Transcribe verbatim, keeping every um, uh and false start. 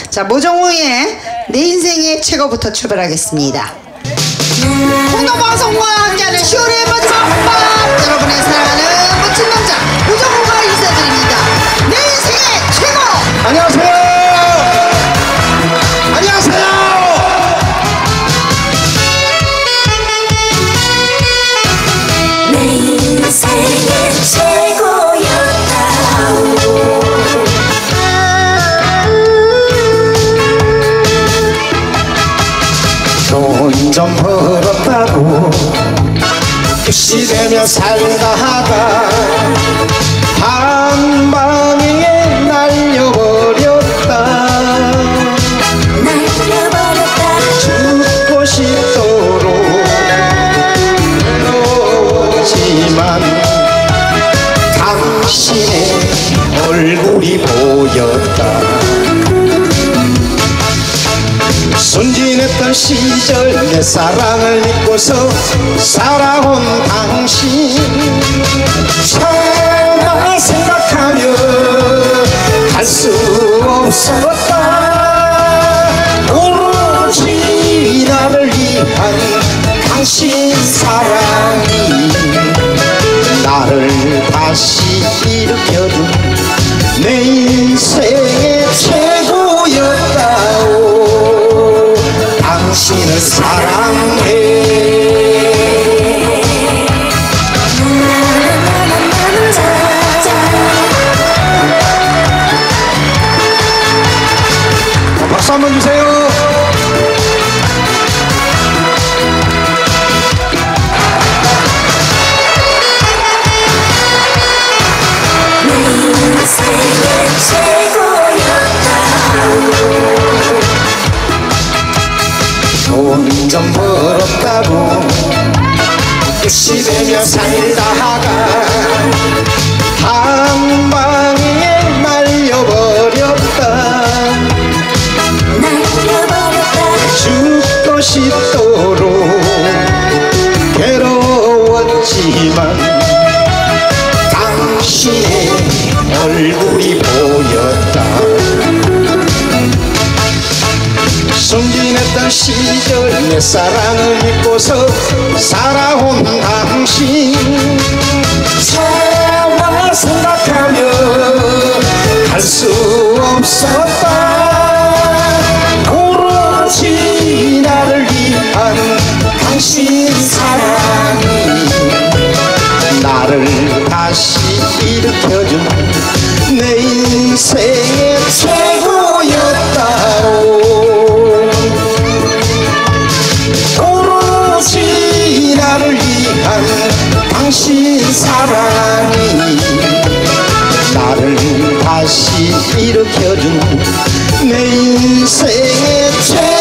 자, 모종우의 내 인생의 최고부터 출발하겠습니다. 공동방송과 함께하는 시월의 마지막 한밤, 여러분의 사랑하는 멋진 남자 모종우가 인사드립니다. 내 인생의 최고. 안녕하세요. 안녕하세요. 내 인생의 최고였다오. 돈 좀 벌었다고 시대며 살다가 한 방에 날려버렸다. 날려버렸다. 죽고 싶도록 외로웠지만 당신의 얼굴이 보였다. 순진했던 시절 내 사랑을 잊고서 살아온 당신, 정말 생각하며 할 수 없었다. 오로지 나를 위한 당신 사랑이 나를 다시 일으켜준 내 인생의 최고였다오. 당신을 사랑해. 박수 한번 주세요. 내 인생의 최고였다오. 돈 좀 벌었다고 시대며 살다가 한 방에 날려버렸다. 날려버렸다. 죽고 싶도록 괴로웠지만 당신의 얼굴이 보였다. 순진했던 시절 내 사랑을 잊고서 살아온 당신, 정말 생각하며 할 수 없었다. 오로지 나를 위한 당신 사랑이 나를 다시 일으켜준 내 인생의 최고였다오. 오로지 나를 위한 당신 사랑이 나를 다시 일으켜준 내 인생의 최고.